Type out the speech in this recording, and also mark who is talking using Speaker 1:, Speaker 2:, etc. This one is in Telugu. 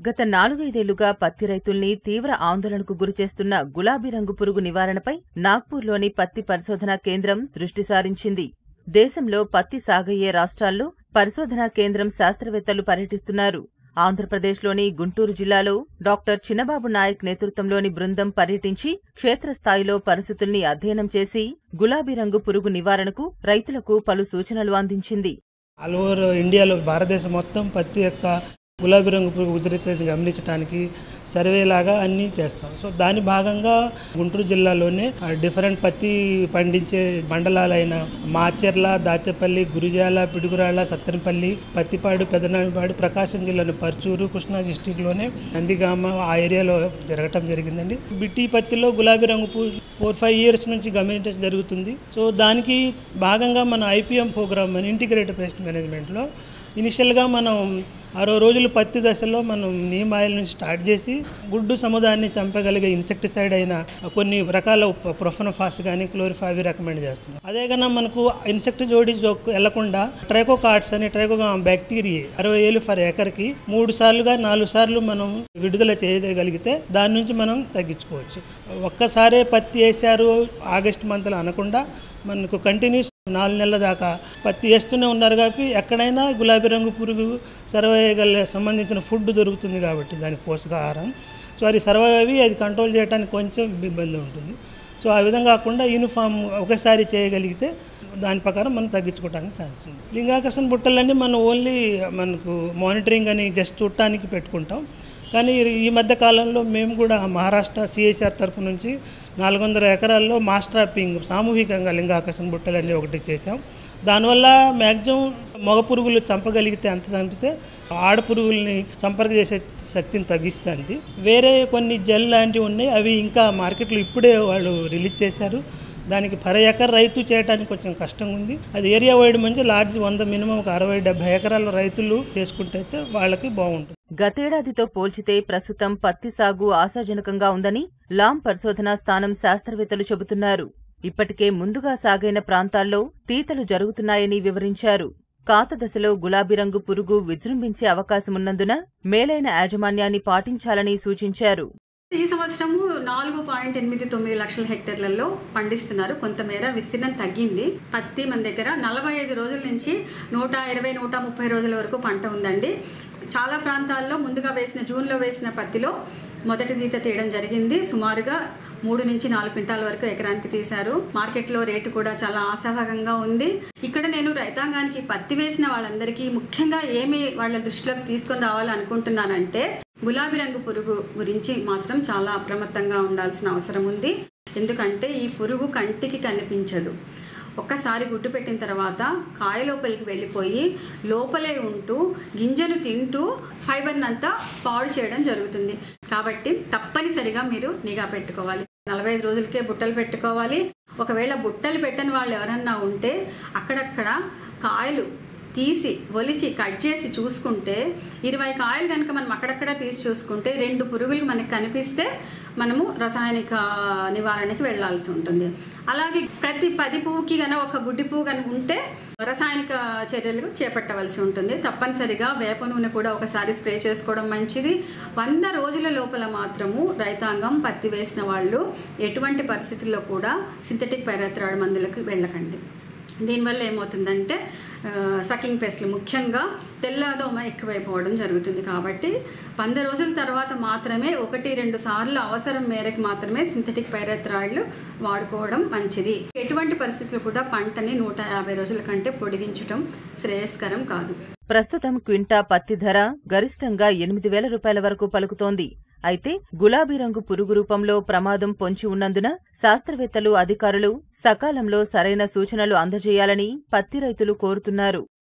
Speaker 1: గత 4-5 పత్తి రైతుల్ని తీవ్ర ఆందోళనకు గురిచేస్తున్న గులాబీ రంగు పురుగు నివారణపై నాగ్పూర్లోని పత్తి పరిశోధనా కేంద్రం దృష్టి సారించింది. దేశంలో పత్తి సాగయ్యే రాష్ట్రాల్లో పరిశోధనా కేంద్రం శాస్త్రవేత్తలు పర్యటిస్తున్నారు. ఆంధ్రప్రదేశ్లోని గుంటూరు జిల్లాలో డాక్టర్ చిన్నబాబు నాయక్ నేతృత్వంలోని బృందం పర్యటించి క్షేత్రస్థాయిలో పరిస్థితుల్ని అధ్యయనం చేసి గులాబీ రంగు పురుగు నివారణకు రైతులకు పలు సూచనలు అందించింది.
Speaker 2: ఆల్ ఓవర్ ఇండియాలో భారతదేశం మొత్తం పత్తి యొక్క గులాబీ రంగు పురుగు ఉధృతిని గమనించడానికి సర్వేలాగా అన్నీ చేస్తాం. సో దాని భాగంగా గుంటూరు జిల్లాలోనే డిఫరెంట్ పత్తి పండించే మండలాలైన మాచెర్ల, దాచేపల్లి, గురిజాల, పిడుగురాళ్ల, సత్తెనపల్లి, పత్తిపాడు, పెదనామిపాడు, ప్రకాశం జిల్లాలోని పర్చూరు, కృష్ణా డిస్టిక్లోనే నందిగామ ఆ ఏరియాలో జరగటం జరిగిందండి. బిట్టి పత్తిలో గులాబీ రంగు 4-5 ఇయర్స్ నుంచి గమనించడం జరుగుతుంది. సో దానికి భాగంగా మన IPM ప్రోగ్రామ్ అని ఇంటిగ్రేటెడ్ పెస్ట్ మేనేజ్మెంట్లో ఇనిషియల్గా మనం 60 రోజులు పత్తి దశలో మనం నీమ్ ఆయిల్ నుంచి స్టార్ట్ చేసి గుడ్డు సముదాయాన్ని చంపగలిగే ఇన్సెక్టిసైడ్ అయిన కొన్ని రకాల ప్రొఫెనోఫాస్ కానీ క్లోరిఫావి రికమెండ్ చేస్తున్నాం. అదే కన్నా మనకు ఇన్సెక్ట్ జోడి వెళ్లకుండా ట్రైకోకార్డ్స్ అని బ్యాక్టీరియా 60,000 ఫర్ ఎకర్కి 3 సార్లుగా 4 సార్లు మనం విడుదల చేయగలిగితే దాని నుంచి మనం తగ్గించుకోవచ్చు. ఒక్కసారే పత్తి వేసారు ఆగస్టు మంత్లో అనకుండా మనకు కంటిన్యూస్ 4 నెలల దాకా పత్తి వేస్తూనే ఉన్నారు కాబట్టి ఎక్కడైనా గులాబీ రంగు పురుగు సర్వైవల్ సంబంధించిన ఫుడ్ దొరుకుతుంది కాబట్టి దాని పోషకాహారం. సో అది సర్వైవ్ అది కంట్రోల్ చేయడానికి కొంచెం ఇబ్బంది ఉంటుంది. సో ఆ విధంగా కాకుండా యూనిఫామ్ ఒకసారి చేయగలిగితే దాని ప్రకారం మనం తగ్గించుకోవడానికి ఛాన్స్ ఉంది. లింగాకర్షణ బుట్టలన్నీ మనం ఓన్లీ మనకు మానిటరింగ్ అని జస్ట్ చూడటానికి పెట్టుకుంటాం. కానీ ఈ మధ్య కాలంలో మేము కూడా మహారాష్ట్ర CSR తరపు నుంచి 400 ఎకరాల్లో మాస్ ట్రాపింగ్ సామూహికంగా లింగాకర్షణ బుట్టలన్నీ ఒకటి చేసాం. దానివల్ల మ్యాక్సిమం మగ పురుగులు చంపగలిగితే అంత చంపితే ఆడ పురుగుల్ని సంపర్క చేసే శక్తిని తగ్గిస్తుంది. వేరే కొన్ని జెల్ లాంటివి ఉన్నాయి, అవి ఇంకా మార్కెట్లో ఇప్పుడే వాళ్ళు రిలీజ్ చేశారు. దానికి పర్ ఎకర్ రైతు చేయడానికి కొంచెం కష్టంగా ఉంది. అది ఏరియా వైడ్ మంచి లార్జ్ 100 మినిమం ఒక 60-70 ఎకరాల రైతులు చేసుకుంటే వాళ్ళకి బాగుంటుంది.
Speaker 1: గతేడాదితో పోల్చితే ప్రస్తుతం పత్తి సాగు ఆశాజనకంగా ఉందని లాం పరిశోధనా స్థానం శాస్త్రవేత్తలు చెబుతున్నారు. ఇప్పటికే ముందుగా సాగైన ప్రాంతాల్లో తీతలు జరుగుతున్నాయని వివరించారు. కాత దశలో గులాబీ రంగు పురుగు విజృంభించే అవకాశమున్నందున మేలైన యాజమాన్యాన్ని పాటించాలని సూచించారు.
Speaker 3: ఈ సంవత్సరము 4.89 లక్షల హెక్టార్లలో పండిస్తున్నారు. కొంతమేర విస్తీర్ణం తగ్గింది. పత్తి మన దగ్గర 45 రోజుల నుంచి 120-130 రోజుల వరకు పంట ఉందండి. చాలా ప్రాంతాల్లో ముందుగా జూన్లో వేసిన పత్తిలో మొదటి తీత తీయడం జరిగింది. సుమారుగా 3 నుంచి 4 క్వింటాల వరకు ఎకరానికి తీశారు. మార్కెట్లో రేటు కూడా చాలా ఆశాభాగంగా ఉంది. ఇక్కడ నేను రైతాంగానికి పత్తి వేసిన వాళ్ళందరికీ ముఖ్యంగా ఏమి వాళ్ళ దృష్టిలోకి తీసుకొని రావాలనుకుంటున్నానంటే గులాబీ రంగు పురుగు గురించి మాత్రం చాలా అప్రమత్తంగా ఉండాల్సిన అవసరం ఉంది. ఎందుకంటే ఈ పురుగు కంటికి కనిపించదు. ఒక్కసారి గుడ్డు పెట్టిన తర్వాత కాయ లోపలికి వెళ్ళిపోయి లోపలే ఉంటూ గింజను తింటూ ఫైబర్ని అంతా పాడు చేయడం జరుగుతుంది. కాబట్టి తప్పనిసరిగా మీరు నిఘా పెట్టుకోవాలి. 45 రోజులకే బుట్టలు పెట్టుకోవాలి. ఒకవేళ బుట్టలు పెట్టని వాళ్ళు ఎవరన్నా ఉంటే అక్కడక్కడ కాయలు తీసి ఒలిచి కట్ చేసి చూసుకుంటే 20 కాయలు కనుక మనం అక్కడక్కడ తీసి చూసుకుంటే 2 పురుగులు మనకు కనిపిస్తే మనము రసాయనిక నివారణకి వెళ్లాల్సి ఉంటుంది. అలాగే ప్రతి 10 పువ్వుకి కనుక ఒక గుడ్డి పువ్వు కనుక ఉంటే రసాయనిక చర్యలు చేపట్టవలసి ఉంటుంది. తప్పనిసరిగా వేప నూనె కూడా ఒకసారి స్ప్రే చేసుకోవడం మంచిది. 100 రోజుల లోపల మాత్రము రైతాంగం పత్తి వేసిన వాళ్ళు ఎటువంటి పరిస్థితుల్లో కూడా సింథటిక్ పైరథ్రాయిడ్ మందులకు వెళ్ళకండి. దీనివల్ల ఏమవుతుందంటే సకింగ్ పెస్ట్లు ముఖ్యంగా తెల్లదోమ ఎక్కువైపోవడం జరుగుతుంది. కాబట్టి 100 రోజుల తర్వాత మాత్రమే 1-2 సార్లు అవసరం మేరకు మాత్రమే సింథటిక్ పైరథ్రాయిడ్లు వాడుకోవడం మంచిది. ఎటువంటి పరిస్థితులు కూడా పంటని 150 రోజుల కంటే పొడిగించడం శ్రేయస్కరం కాదు.
Speaker 1: ప్రస్తుతం క్వింటా పత్తి ధర గరిష్టంగా 8,000 రూపాయల వరకు పలుకుతోంది. అయితే గులాబీ రంగు పురుగు రూపంలో ప్రమాదం పొంచి ఉన్నందున శాస్త్రవేత్తలు, అధికారులు సకాలంలో సరైన సూచనలు అందజేయాలని పత్తి రైతులు కోరుతున్నారు.